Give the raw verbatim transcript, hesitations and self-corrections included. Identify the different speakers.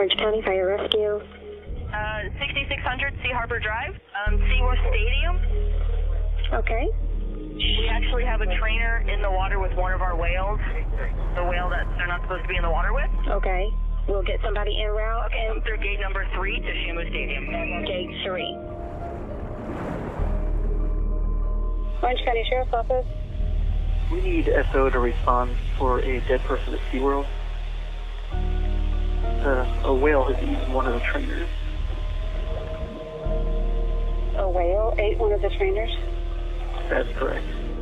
Speaker 1: Orange County Fire Rescue.
Speaker 2: Uh, sixty-six hundred Sea Harbor Drive, um, SeaWorld Stadium.
Speaker 1: Okay.
Speaker 2: We actually have a trainer in the water with one of our whales, the whale that they're not supposed to be in the water with.
Speaker 1: Okay. We'll get somebody en route.
Speaker 2: Okay, come through gate number three to Shamu Stadium.
Speaker 1: Gate three. Orange County Sheriff's Office.
Speaker 3: We need S O to respond for a dead person at SeaWorld. Uh, a whale has eaten one of the trainers.
Speaker 1: A whale ate one of the trainers?
Speaker 3: That's correct.